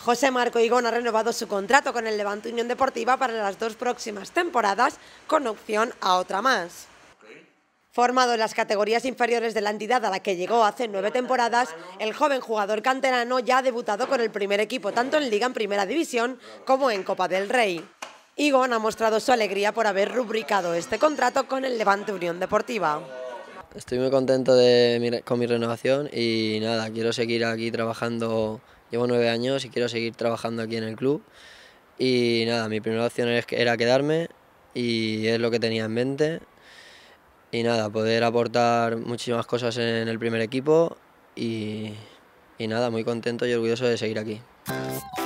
José Marco Higón ha renovado su contrato con el Levante Unión Deportiva para las 2 próximas temporadas, con opción a otra más. Formado en las categorías inferiores de la entidad a la que llegó hace 9 temporadas, el joven jugador canterano ya ha debutado con el primer equipo tanto en Liga en Primera División como en Copa del Rey. Higón ha mostrado su alegría por haber rubricado este contrato con el Levante Unión Deportiva. Estoy muy contento con mi renovación y nada, quiero seguir aquí trabajando. Llevo 9 años y quiero seguir trabajando aquí en el club. Y nada, mi primera opción era quedarme y es lo que tenía en mente. Y nada, poder aportar muchísimas cosas en el primer equipo y nada, muy contento y orgulloso de seguir aquí.